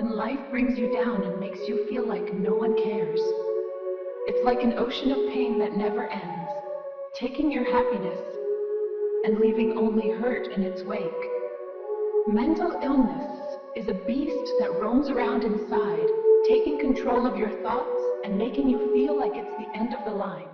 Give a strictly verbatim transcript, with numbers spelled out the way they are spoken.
when life brings you down and makes you feel like no one cares. It's like an ocean of pain that never ends, taking your happiness and leaving only hurt in its wake. Mental illness is a beast that roams around inside, taking control of your thoughts and making you feel like it's the end of the line.